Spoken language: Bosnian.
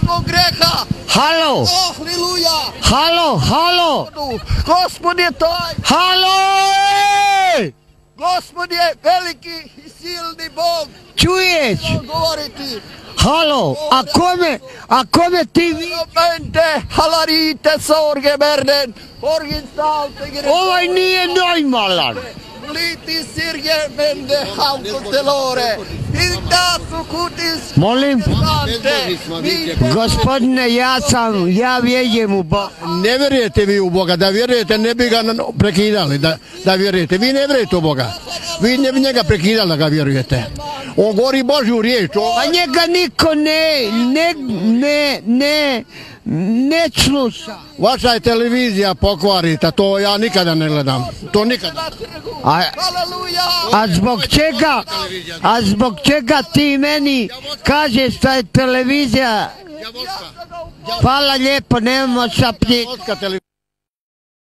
svog greha. Halo. Haleluja. Halo. Gospod je taj. Halo. Gospod je veliki i silni Bog. Čuješ? Govoriti. Halo. A kome ti vi? Mente halarite sorge berden. Orgin stalte gre. Ovaj nije normalan. Liti sirge mende haukotelore. Inda su kutis. Molim? Gospodine, ja vjerujem u Boga. Ne vjerujete vi u Boga, da vjerujete ne bi ga prekidali, da vjerujete. Vi ne vjerujete u Boga, vi ne bi njega prekidali da ga vjerujete. On govori Božju riječ. A njega niko ne sluša. Vaša je televizija pokvarita, to ja nikada ne gledam. To nikada. A zbog čega ti meni kažeš da je televizija? Hvala lijepo, nemamo šapnjika.